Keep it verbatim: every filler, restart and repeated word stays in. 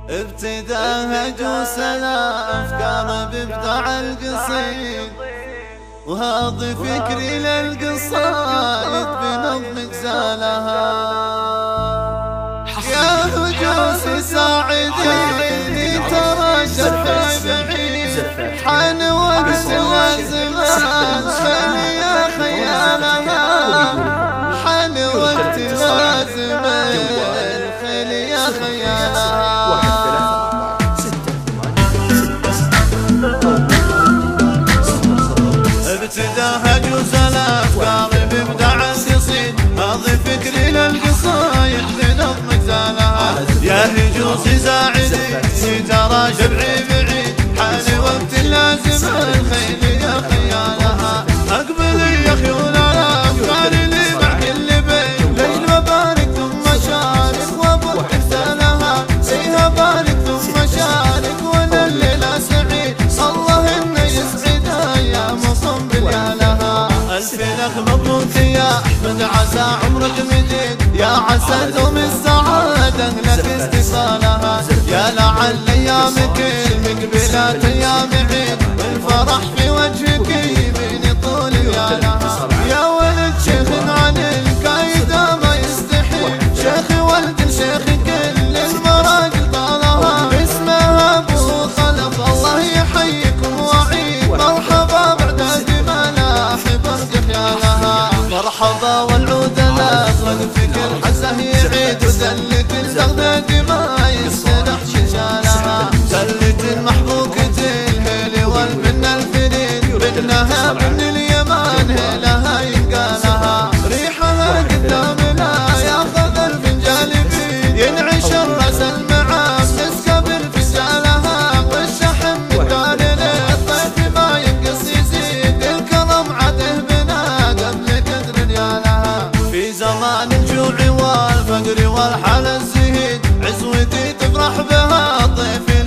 ابتداها جوسنا أفكار بإبداع القصيد، وهذا فكري للقصايد بنظم غزالها. يا هجوسي ساعديني ترى شفاي بعيد، حان وقت الزمان خلي يا خيالها، حان وقت الزمان خلي يا خيالها. ابتداها جوز الافكار بإبداع القصيد، هذا فكري للقصايد بنظم غزالها. يا هجوسي ساعديني ترى شبعي بعيد، حان وقت اللازم الخيل يا خيالها. اقبلي يا خيول الافكار اللي مع كل بيت، ليل مبارك ثم شارك وابوك احسانها، فيها بارك ثم شارك ولا الليله سعيد، الله انه يسعد ايامكم بليالها. الف لك مبروك يا احمد، عسى عمرك مديد، يا عسى دوم السعاده لك استقالها. يا لعل ايامك المقبلات ايام عيد، والفرح في وجهك يبين طول ليالها. يا ولد شيخ عن الكايده ما يستحي، شيخ ولد الشيخ كل المراجل طالها، اسمها ابو خلف الله يحييكم وعيد، مرحبا بعد ما برق خيالها. مرحبا والعود الازرق في كل حزه يعيد، ودلة البغداد ما يسترح شجالها. دلة المحبوكة الهيل والبن الفريد، بنها بن اليمان هيلها ينقالها. ريحها قدامنا ياخذ الفنجال بيد، ينعش الراس المعام نسكب الفجالها. والشحن من دار الطيف ما ينقص يزيد، الكرم عده بنا قبل قدر ريالها. في زمان الجوع والفقر والحال الزهيد، عزوتي تفرح بها الضيف